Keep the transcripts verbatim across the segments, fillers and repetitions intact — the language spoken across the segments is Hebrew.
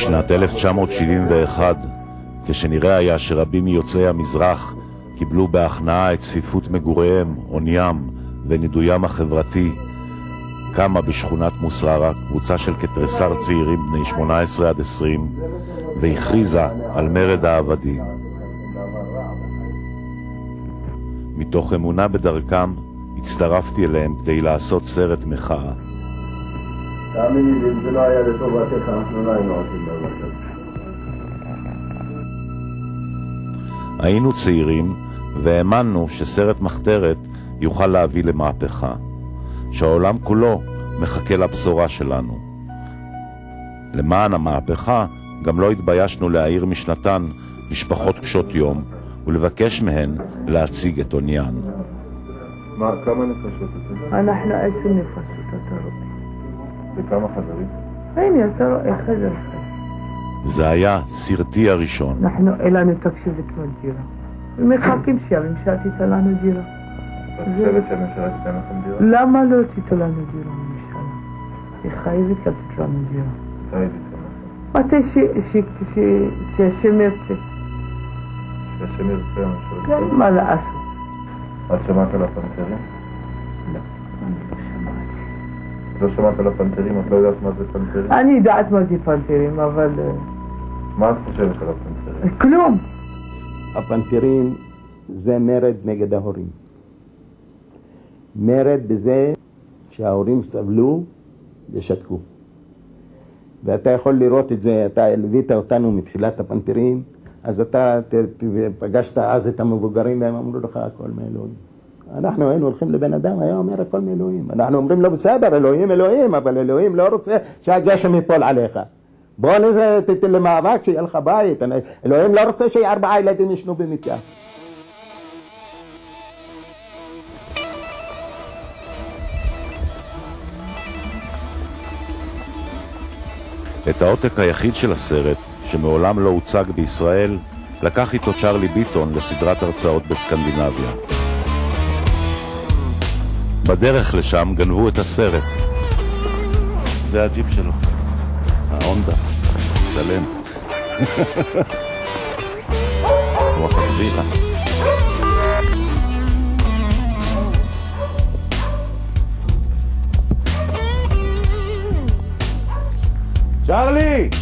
בשנת אלף תשע מאות שבעים ואחת, כשנראה היה שרבים מיוצאי המזרח קיבלו בהכנעה את צפיפות מגוריהם, עוניים ונידוים החברתי, קמה בשכונת מוסררה קבוצה של כתריסר צעירים בני שמונה עשרה עד עשרים והכריזה על מרד העבדים. מתוך אמונה בדרכם הצטרפתי אליהם כדי לעשות סרט מחאה. תאמין לי, אם זה לא היה לטובתך, אנחנו לא היינו עושים דבר כזה. היינו צעירים והאמנו שסרט מחתרת יוכל להביא למהפכה, שהעולם כולו מחכה לבשורה שלנו. למען המהפכה גם לא התביישנו להעיר משנתן משפחות קשות יום ולבקש מהן להציג את עוניין. מה, כמה נפשות אתם? אנחנו עשר נפשות, אתה רואה. וכמה חדרים? הנה, אתה רואה, חדר אחד. זה היה סרטי הראשון. אנחנו אלינו תקשיב את מדירה. ומחכים שהממשלה תיתן לנו דירה. את חושבת שהממשלה תיתן לכם דירה? למה לא תיתן לנו דירה הממשלה? היא חייבת לתת לנו דירה. מתי תיתן לכם? מתי שהשם ירצה. שהשם ירצה הממשלה? כן, מה לעשות? את שמעת על הפנתרים? לא, אני לא שמעתי. לא שמעת על הפנתרים? את לא יודעת מה זה פנתרים? אני יודעת מה זה פנתרים, אבל... מה את חושבת על הפנתרים? כלום. הפנתרים זה מרד נגד ההורים. מרד בזה שההורים סבלו ושתקו. ואתה יכול לראות את זה, אתה ליווית אותנו מתחילת הפנתרים, אז אתה פגשת אז את המבוגרים והם אמרו לך הכל מאלוהים. אנחנו היינו הולכים לבן אדם, היה אומר הכל מאלוהים. אנחנו אומרים לו בסדר, אלוהים אלוהים, אבל אלוהים לא רוצה שהגשם ייפול עליך. בוא נזה, תתן למאבק שיהיה לך בית. אלוהים לא רוצה שארבעה ילדים ישנו במיטה. את העותק היחיד של הסרט, שמעולם לא הוצג בישראל, לקח איתו צ'רלי ביטון לסדרת הרצאות בסקנדינביה. בדרך לשם גנבו את הסרט. זה הג'יפ שלו, ההונדה, שלם. רוח הגבירה. צ'רלי!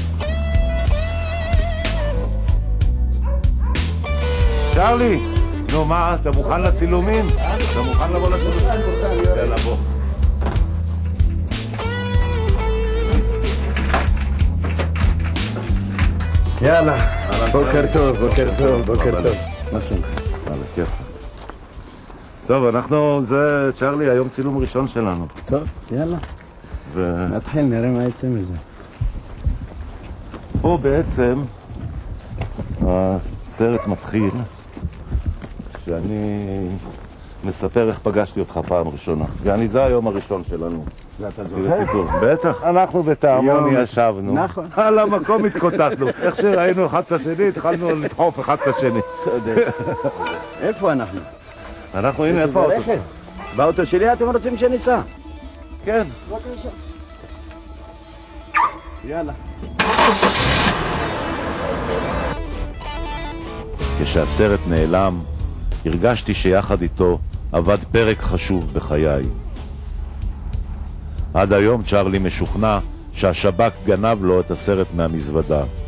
צ'רלי! נו מה, אתה מוכן לצילומים? אתה מוכן לבוא לצילומים? יאללה בוא. יאללה, בוקר טוב, בוקר טוב, בוקר טוב. מה שלומך? יאללה, כיף. טוב, אנחנו, זה צ'רלי, היום צילום ראשון שלנו. טוב, יאללה. נתחיל, נראה מה יצא מזה. פה בעצם הסרט מתחיל שאני מספר איך פגשתי אותך פעם ראשונה. ואני זה היום הראשון שלנו. זה אתה זוכר? בטח, אנחנו בתאמון ישבנו. נכון. על המקום התקוטטנו. איך שראינו אחד את השני, התחלנו לדחוף אחד את השני. צודק. איפה אנחנו? אנחנו, הנה, איפה האוטו? באוטו שלי אתם רוצים שניסע? כן. בבקשה. יאללה. כשהסרט נעלם, הרגשתי שיחד איתו עבד פרק חשוב בחיי. עד היום צ'רלי משוכנע שהשב"כ גנב לו את הסרט מהמזוודה.